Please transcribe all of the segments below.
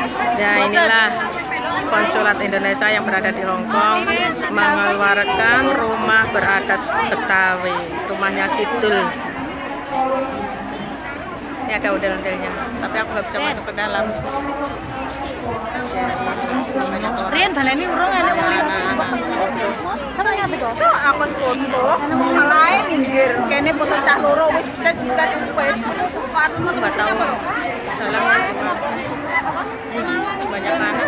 Ya inilah konsulat Indonesia yang berada di Hong Kong mengeluarkan rumah beradat Betawi, rumahnya Sidul. Ini ada ondel-ondelnya, tapi aku nggak bisa masuk ke dalam. Rian baleni urung enak anak-anak foto. Tuh aku foto, salahe minggir, kene foto cah loro wis jelas wis. Fatmu Nggak tahu dalamnya cuma banyak anak.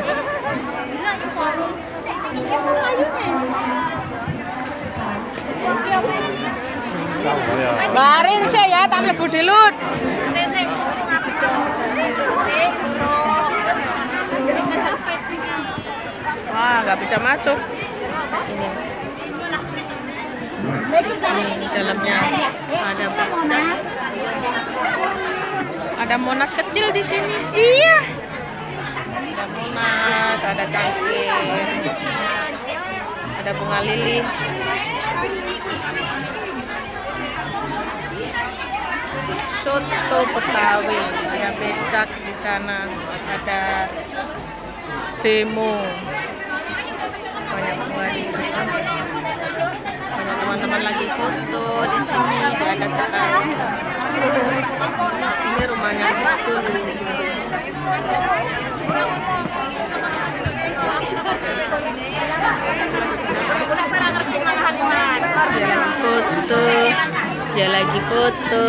Barin sih ya, tak mlebu dilut. Wah, nggak bisa masuk. Ini dalamnya ada becak. Ada Monas kecil di sini. Iya. Ada Monas, ada cangkir. Ada bunga lili. Soto Betawi, ada becak di sana, ada bemo, banyak bunga di sana, banyak teman-teman lagi foto di sini di adat Betawi. Ini rumahnya Sidul. Dia lagi foto, dia lagi foto.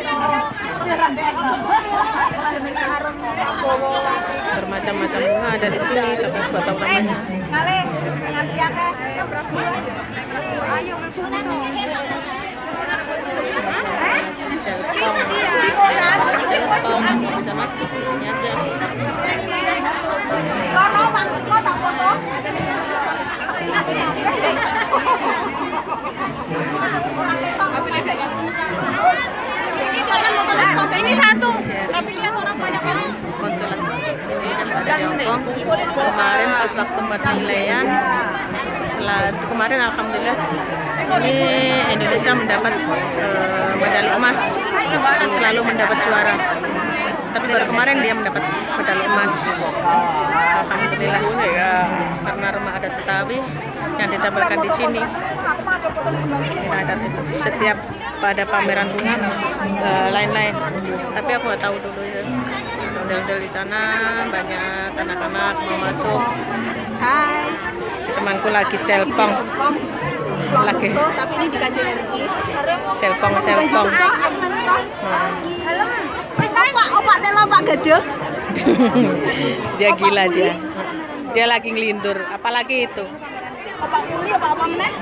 Bermacam-macam bunga ada di sini, tapi aku nggak tahu namanya. Selpong, nggak bisa masuk di sini aja. Ini satu. Tapi lihat orang banyak banget. Konsulat ini kan ada di Hong Kong. Kemarin pas waktu penilaian, kemarin alhamdulillah ini Indonesia mendapat medali emas, selalu mendapat juara. Tapi baru kemarin dia mendapat medali emas. Alhamdulillah karena rumah adat Betawi yang ditampilkan di sini. Ini adat itu setiap pada pameran bunga lain-lain. Tapi aku nggak tahu dulu ya. Ondel-ondel di sana banyak anak-anak mau masuk. Hai. Temanku lagi celpong. Lagi. Tapi ini di KJRI. Selpong. Opak telo Pak Gedeg. Dia gila dia. Dia lagi ngelindur. Apalagi itu? Opak kuli apa meneh?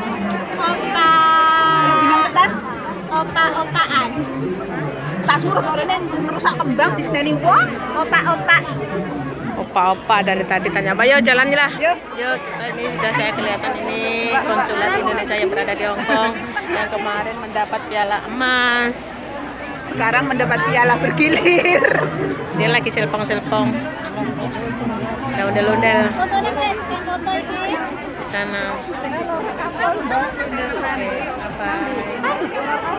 Opak. Opak-opakan. Tasmu rene merusak kembang di sini wong. Opak-opak. Opa-opa dari tadi tanya apa? Yuk jalan lah. Yuk. Kita ini sudah saya kelihatan ini konsulat Indonesia yang berada di Hong Kong yang kemarin mendapat piala emas. Sekarang mendapat piala bergilir. Dia lagi selpong. Ada ondel-ondel di sana. Oke, apa?